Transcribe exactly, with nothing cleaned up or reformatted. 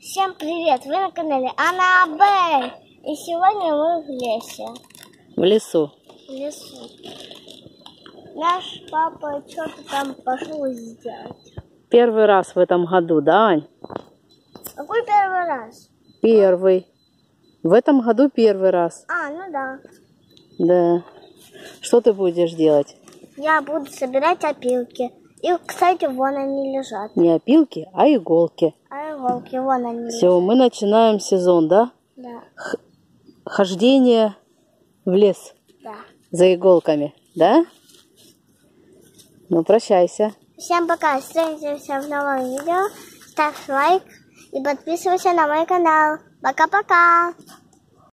Всем привет! Вы на канале Анабель. И сегодня мы в лесе. В лесу. В лесу. Наш папа что-то там пошел сделать. Первый раз в этом году, да, Ань? Какой первый раз? Первый. В этом году первый раз. А, ну да. Да. Что ты будешь делать? Я буду собирать опилки. И, кстати, вон они лежат. Не опилки, а иголки. А иголки, вон они Все, лежат. мы начинаем сезон, да? Да. Х хождение в лес. Да. За иголками, да? Ну, прощайся. Всем пока. Встретимся в новом видео. Ставь лайк и подписывайся на мой канал. Пока-пока.